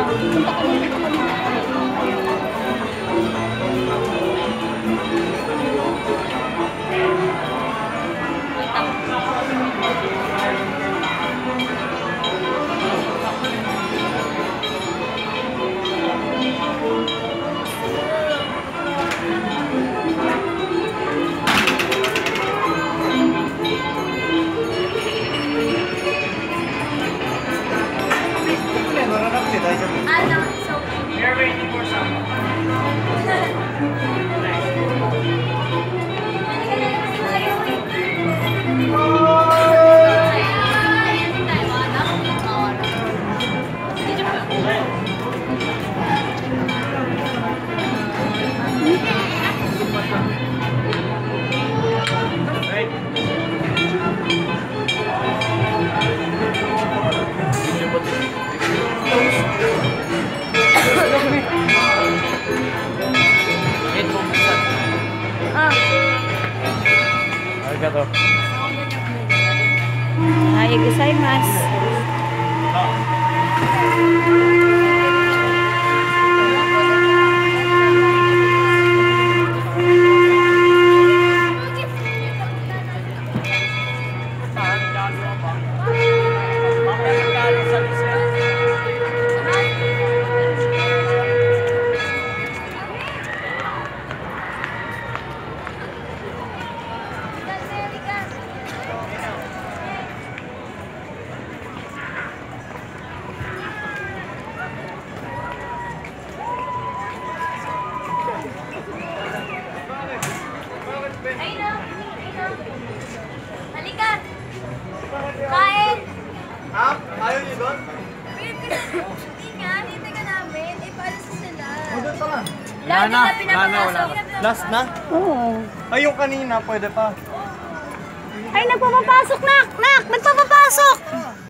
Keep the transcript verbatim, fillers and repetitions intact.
We're waiting for someone. Arigato. Arigatou gozaimasu. Ayun na, ayun na. Halika! Kain! Ha? Ayaw niyo doon? Wait, hindi nga, dito ka namin. Eh, paano sa sila? O, doon pa lang. Lagi na Wala na, pinapapasok. Last na? Oo. Ay, yung kanina, pwede pa. Ay, nagpapapasok, nak! Nak! Nagpapapasok!